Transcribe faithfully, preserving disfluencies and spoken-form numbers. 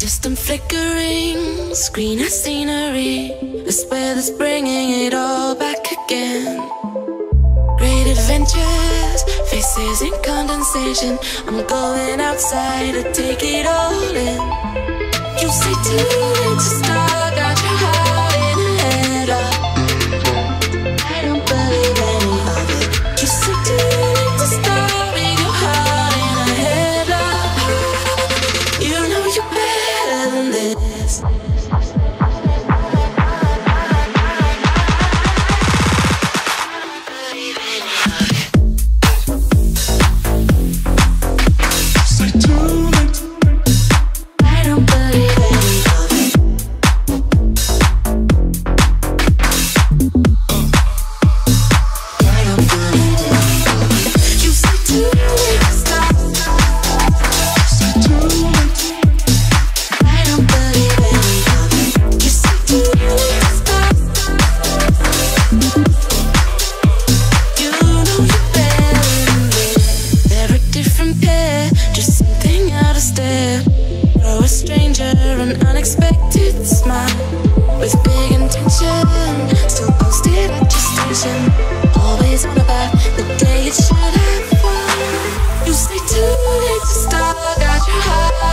Distant flickering, screen of scenery, a spell that's bringing it all back again. Great adventures, faces in condensation. I'm going outside to take it all in. You say too late to start, got your heart in a headlock. I don't believe any of it. You say too late to start with your heart in a headlock. You know you're better than this. Always on about the day it should have won. You say too late to start, got your heart